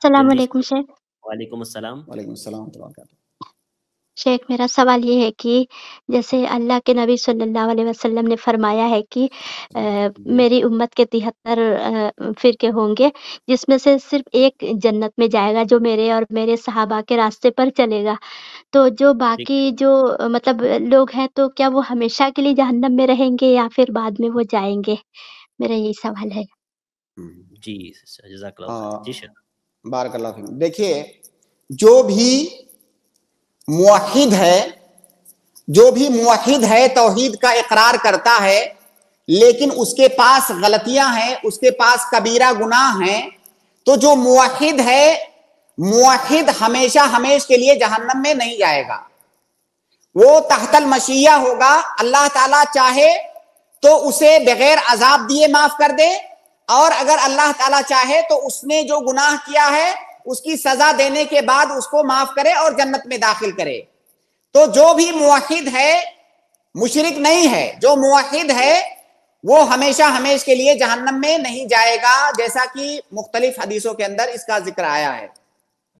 السلام جلدی علیکم سے شیخ۔ وعلیکم السلام۔ وعلیکم السلام ورحمۃ اللہ وبرکاتہ۔ شیخ میرا سوال یہ ہے کہ جیسے اللہ کے نبی صلی اللہ علیہ وسلم نے فرمایا ہے کہ جی میری امت کے 73 فرقے ہوں گے، جس میں سے صرف ایک جنت میں جائے گا جو میرے اور میرے صحابہ کے راستے پر چلے گا، تو جو ٹھیک ہے۔ باقی جو مطلب لوگ ہیں تو کیا وہ ہمیشہ کے لیے جہنم میں رہیں گے یا پھر بعد میں وہ جائیں گے؟ میرا یہی سوال ہے۔ جی جزاک اللہ خیر۔ جی شیخ۔ بارک اللہ فیکم۔ دیکھیے، جو بھی موحد ہے توحید کا اقرار کرتا ہے، لیکن اس کے پاس غلطیاں ہیں، اس کے پاس کبیرہ گناہ ہیں، تو جو موحد ہے، موحد ہمیشہ ہمیش کے لیے جہنم میں نہیں جائے گا، وہ تحت المشیہ ہوگا۔ اللہ تعالیٰ چاہے تو اسے بغیر عذاب دیے معاف کر دے، اور اگر اللہ تعالیٰ چاہے تو اس نے جو گناہ کیا ہے اس کی سزا دینے کے بعد اس کو معاف کرے اور جنت میں داخل کرے۔ تو جو بھی موحد ہے مشرک نہیں ہے، جو موحد ہے وہ ہمیشہ ہمیش کے لیے جہنم میں نہیں جائے گا، جیسا کہ مختلف حدیثوں کے اندر اس کا ذکر آیا ہے۔